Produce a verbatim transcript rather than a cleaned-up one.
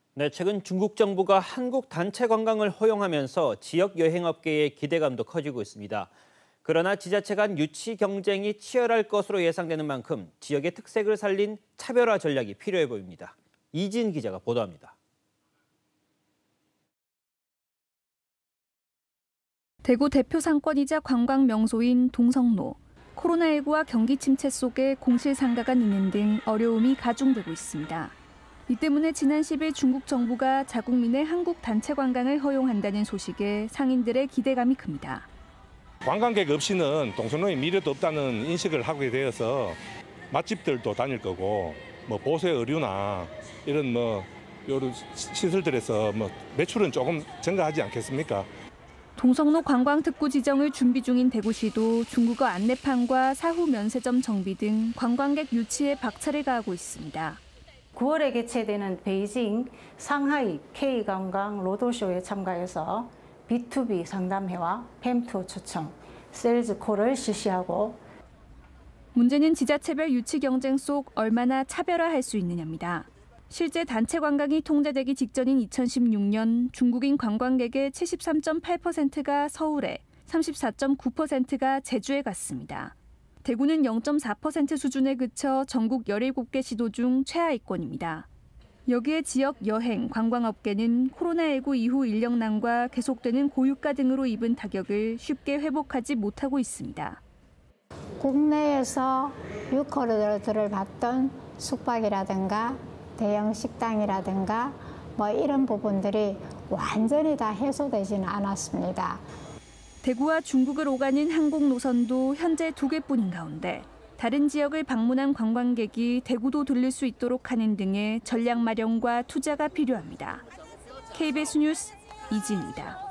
네, 최근 중국 정부가 한국 단체 관광을 허용하면서 지역 여행업계의 기대감도 커지고 있습니다. 그러나 지자체 간 유치 경쟁이 치열할 것으로 예상되는 만큼 지역의 특색을 살린 차별화 전략이 필요해 보입니다. 이진 기자가 보도합니다. 대구 대표 상권이자 관광 명소인 동성로. 코로나십구와 경기 침체 속에 공실 상가가 있는 등 어려움이 가중되고 있습니다. 이 때문에 지난 십 일 중국 정부가 자국민의 한국 단체 관광을 허용한다는 소식에 상인들의 기대감이 큽니다. 관광객 없이는 동성로에 미래도 없다는 인식을 하게 되어서 맛집들도 다닐 거고 뭐 보세 의류나 이런 뭐 여러 시설들에서 뭐 매출은 조금 증가하지 않겠습니까? 동성로 관광특구 지정을 준비 중인 대구시도 중국어 안내판과 사후 면세점 정비 등 관광객 유치에 박차를 가하고 있습니다. 구월에 개최되는 베이징, 상하이 K관광 로드쇼에 참가해서 비투비 상담회와 팸투어 초청, 셀즈콜을 실시하고 문제는 지자체별 유치 경쟁 속 얼마나 차별화할 수 있느냐입니다. 실제 단체 관광이 통제되기 직전인 이천십육 년 중국인 관광객의 칠십삼 점 팔 퍼센트가 서울에, 삼십사 점 구 퍼센트가 제주에 갔습니다. 대구는 영 점 사 퍼센트 수준에 그쳐 전국 열일곱 개 시도 중 최하위권입니다. 여기에 지역 여행, 관광업계는 코로나십구 이후 인력난과 계속되는 고유가 등으로 입은 타격을 쉽게 회복하지 못하고 있습니다. 국내에서 유커들을 받던 숙박이라든가 대형 식당이라든가 뭐 이런 부분들이 완전히 다 해소되지는 않았습니다. 대구와 중국을 오가는 항공 노선도 현재 두 개뿐인 가운데 다른 지역을 방문한 관광객이 대구도 들릴 수 있도록 하는 등의 전략 마련과 투자가 필요합니다. 케이비에스 뉴스 이진입니다.